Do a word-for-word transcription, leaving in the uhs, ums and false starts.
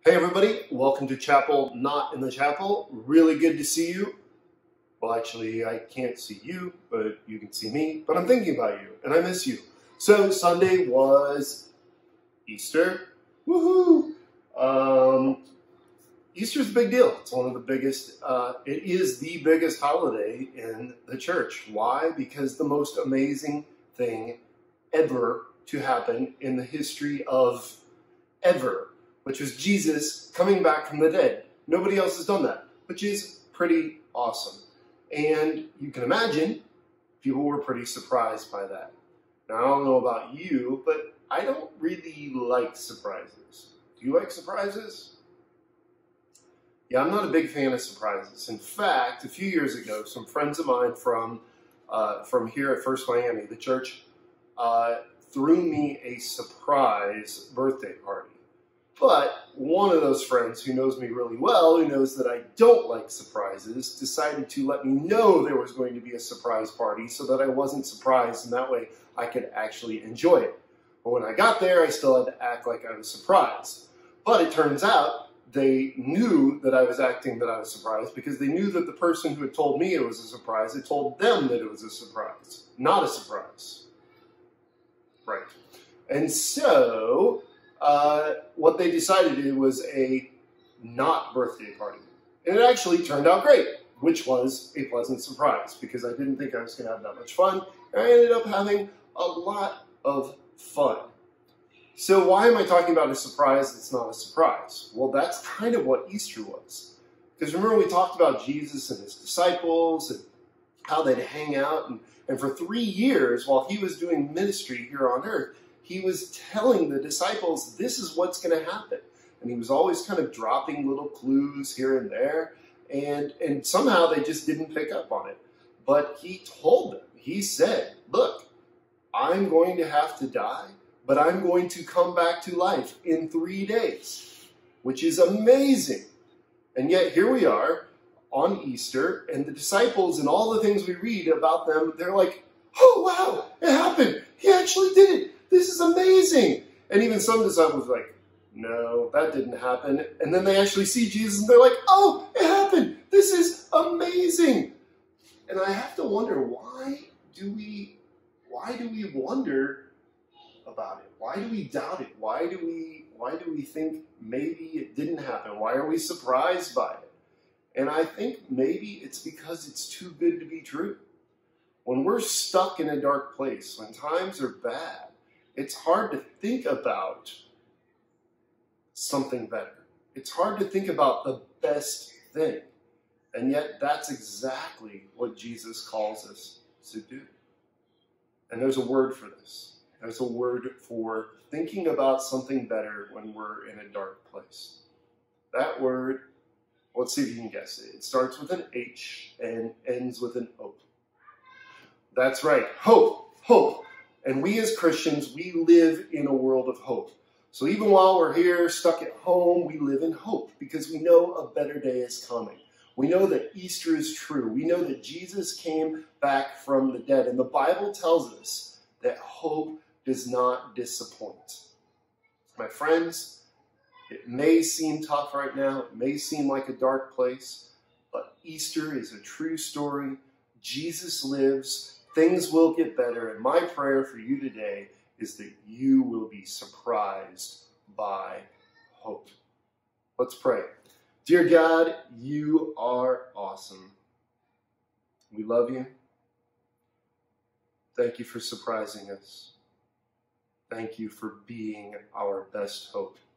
Hey everybody, welcome to Chapel Not in the Chapel. Really good to see you. Well, actually, I can't see you, but you can see me. But I'm thinking about you, and I miss you. So Sunday was Easter. Woohoo! Um, Easter's a big deal. It's one of the biggest, uh, it is the biggest holiday in the church. Why? Because the most amazing thing ever to happen in the history of ever, which was Jesus coming back from the dead. Nobody else has done that, which is pretty awesome. And you can imagine people were pretty surprised by that. Now, I don't know about you, but I don't really like surprises. Do you like surprises? Yeah, I'm not a big fan of surprises. In fact, a few years ago, some friends of mine from, uh, from here at First Miami, the church, uh, threw me a surprise birthday party. But one of those friends who knows me really well, who knows that I don't like surprises, decided to let me know there was going to be a surprise party so that I wasn't surprised, and that way I could actually enjoy it. But when I got there, I still had to act like I was surprised. But it turns out they knew that I was acting that I was surprised because they knew that the person who had told me it was a surprise had told them that it was a surprise, not a surprise. Right. And so Uh, what they decided to do was a not birthday party. And it actually turned out great, which was a pleasant surprise because I didn't think I was going to have that much fun. And I ended up having a lot of fun. So why am I talking about a surprise that's not a surprise? Well, that's kind of what Easter was. Because remember we talked about Jesus and his disciples and how they'd hang out. And, and for three years while he was doing ministry here on earth, he was telling the disciples, this is what's going to happen. And he was always kind of dropping little clues here and there. And, and somehow they just didn't pick up on it. But he told them, he said, look, I'm going to have to die, but I'm going to come back to life in three days, which is amazing. And yet here we are on Easter, and the disciples and all the things we read about them, they're like, oh, wow, it happened. He actually did it. This is amazing. And even some disciples were like, no, that didn't happen. And then they actually see Jesus and they're like, oh, it happened. This is amazing. And I have to wonder, why do we, why do we wonder about it? Why do we doubt it? Why do we, why do we think maybe it didn't happen? Why are we surprised by it? And I think maybe it's because it's too good to be true. When we're stuck in a dark place, when times are bad, it's hard to think about something better. It's hard to think about the best thing. And yet that's exactly what Jesus calls us to do. And there's a word for this. There's a word for thinking about something better when we're in a dark place. That word, let's see if you can guess it. It starts with an H and ends with an O. That's right, hope, hope. And we as Christians, we live in a world of hope. So even while we're here stuck at home, we live in hope because we know a better day is coming. We know that Easter is true. We know that Jesus came back from the dead. And the Bible tells us that hope does not disappoint. My friends, it may seem tough right now. It may seem like a dark place. But Easter is a true story. Jesus lives. Things will get better, and my prayer for you today is that you will be surprised by hope. Let's pray. Dear God, you are awesome. We love you. Thank you for surprising us. Thank you for being our best hope.